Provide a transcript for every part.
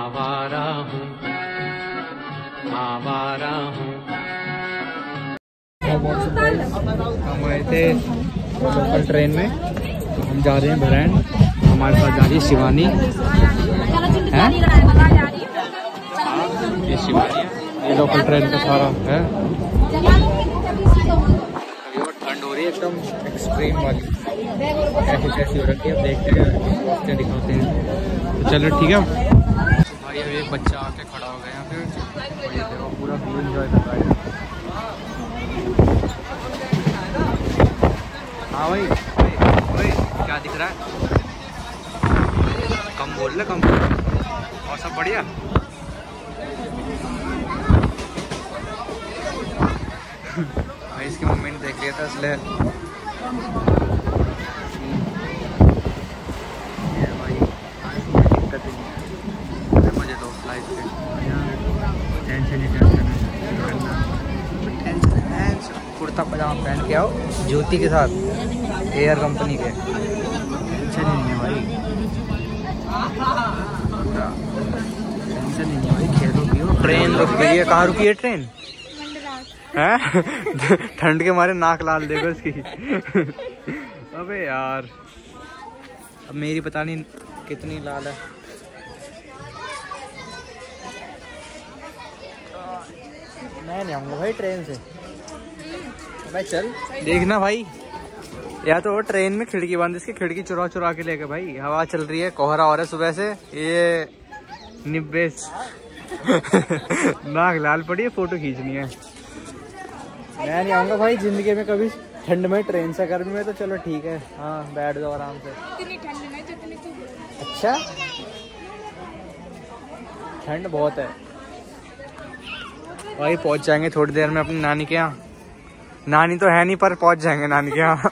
आवारा हूँ आवारा हूँ। हम आए थे लोकल ट्रेन में, हम जा रहे हैं बहरैन। हमारे साथ जा रही है शिवानी है, ये शिवानी है। ये लोकल ट्रेन का सारा है। ठंड हो रही है एकदम एक्सट्रीम वाली, कैसी हो रखी है। देखते हैं दिखाते हैं। तो चलो ठीक है भाई। अभी एक बच्चा आके खड़ा हो गया फिर, और ये देखो पूरा व्यू एंजॉय कर रहा है। हाँ भाई, भाई क्या दिख रहा है? कम बोल ले, कम। और सब बढ़िया? भाई इसकी मम्मी ने देख लिया था इसलिए। भाई दिक्कत ही नहीं है, मजे लो लाइफ के। टेंशन ही टेंशन कुर्ता पजामा पहन के आओ जूती के साथ, एयर कंपनी के। टेंशन ही नहीं है भाई, टेंशन ही नहीं है भाई। खेलो पियो। ट्रेन रुक गई है। कहाँ रुकी है ट्रेन? हैं? ठंड के मारे नाक लाल देखो इसकी। अबे यार, अब मेरी पता नहीं कितनी लाल है। मैं नहीं आऊँगा भाई ट्रेन से। भाई चल देखना भाई, या तो वो ट्रेन में खिड़की बंद, इसकी खिड़की चुरा चुरा के लेके। भाई हवा चल रही है, कोहरा हो रहा है सुबह से। ये निब्बेस नाक लाल पड़ी है, फोटो खींचनी है। मैं नहीं आऊँगा भाई जिंदगी में कभी ठंड में ट्रेन से। गर्मी में तो चलो ठीक है, हाँ बैठ जाओ आराम से। इतनी ठंड में जितनी तो। अच्छा, ठंड बहुत है भाई। पहुंच जाएंगे थोड़ी देर में अपनी नानी के यहाँ। नानी तो है नहीं, पर पहुंच जाएंगे नानी के यहाँ।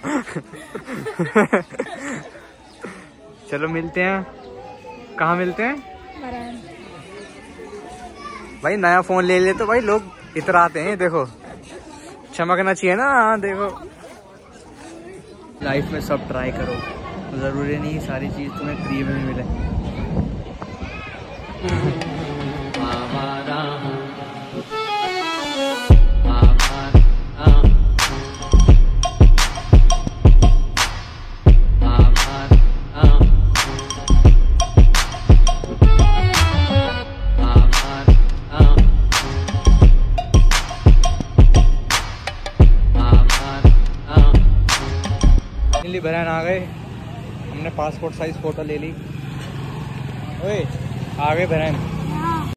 चलो मिलते हैं। कहाँ मिलते हैं भाई? नया फोन ले ले तो भाई लोग इतराते हैं। देखो चमकना चाहिए ना। देखो लाइफ में सब ट्राई करो, जरूरी नहीं सारी चीज तुम्हें फ्री में मिले। आवारा हूँ बहरैन आ गए। हमने पासपोर्ट साइज फोटो ले ली। ओए आ गए बहरैन।